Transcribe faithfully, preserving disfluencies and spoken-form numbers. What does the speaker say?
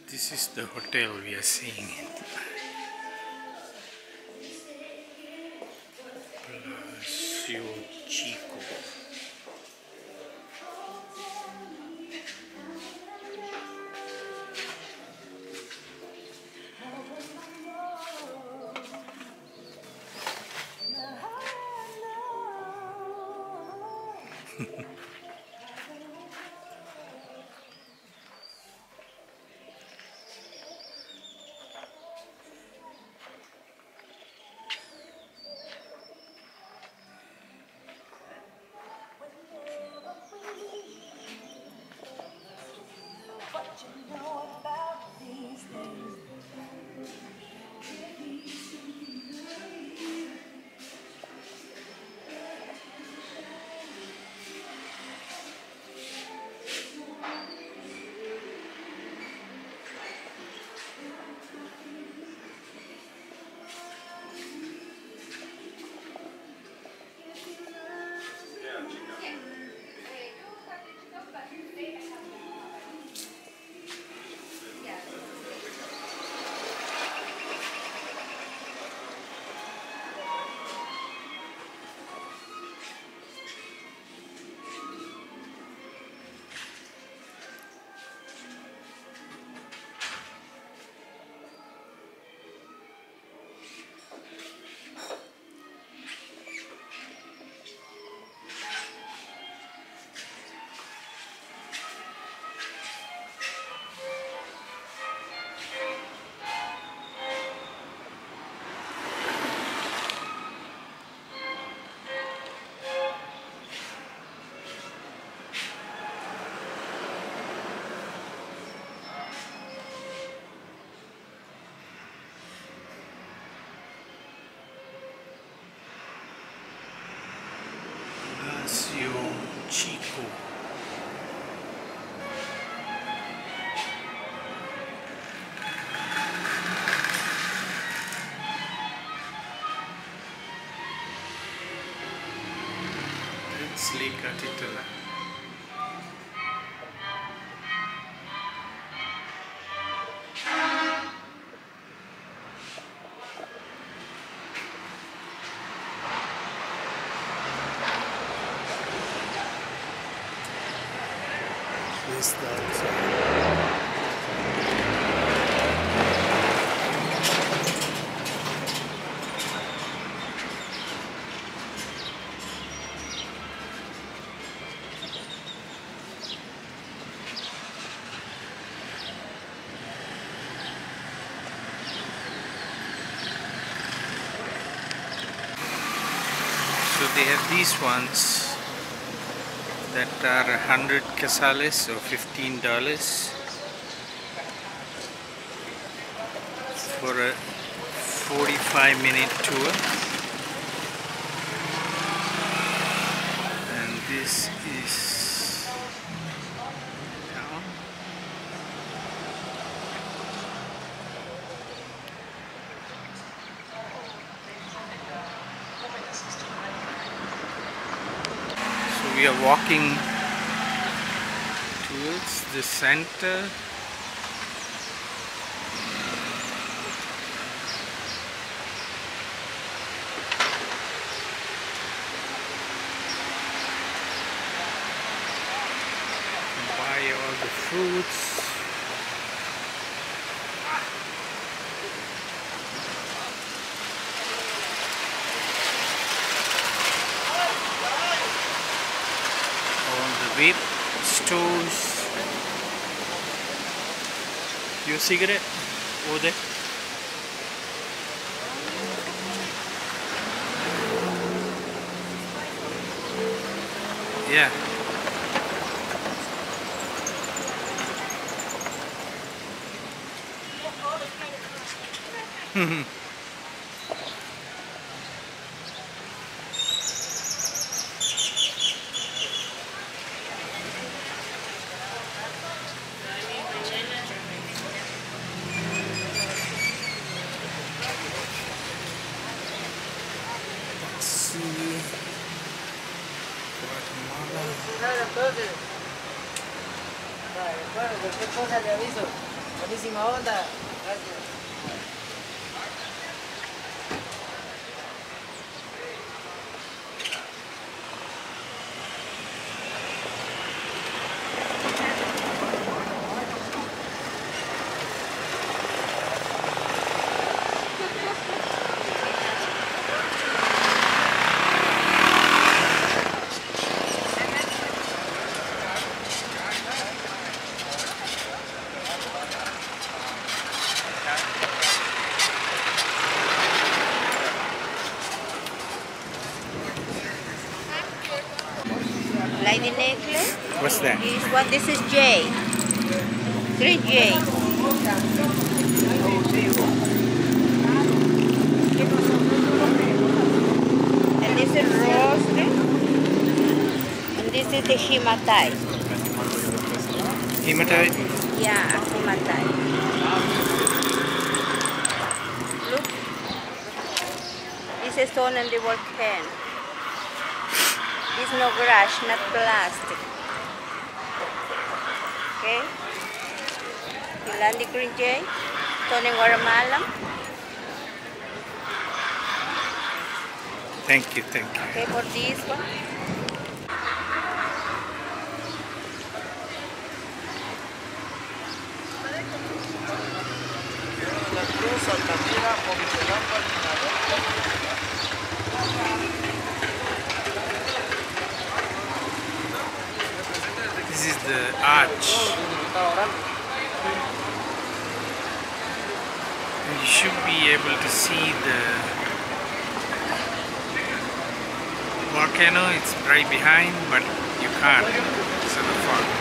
This is the hotel we are seeing in Palacio Chico. Palacio Chico. It's Lake Atitala. This the outside. So they have these ones that are one hundred quetzales or fifteen dollars for a forty-five minute tour, and this is town. We are walking towards the center. Buy all the fruits. Vape stores. Your cigarette over there. Yeah. Entonces, cualquier cosa le aviso. Buenísima onda. Gracias. Like the necklace? What's that? This one, this is jade. Green jade. And this is rose. And this is the hematite. Hematite? Yeah, hematite. Look. This is stone and the volcano. This no grass, not plastic. Okay? Yolandi green jade, stone and guaramalam. Thank you, thank you. Okay, for this one. La Cruz, Altamira, Montserrat, This is the arch. And you should be able to see the volcano. It's right behind, but you can't. It's so far.